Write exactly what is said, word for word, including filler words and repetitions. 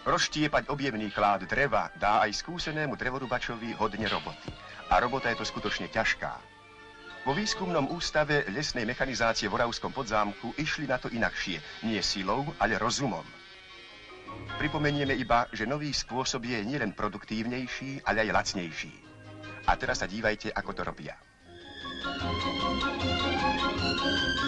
Rozštiepať objemný klád dreva dá aj skúsenému drevorubačovi hodne roboty. A robota je to skutočne ťažká. Vo výskumnom ústave lesnej mechanizácie v Oravskom Podzámku išli na to inakšie. Nie silou, ale rozumom. Pripomenieme iba, že nový spôsob je nielen produktívnejší, ale aj lacnejší. A teraz sa dívajte, ako to robia.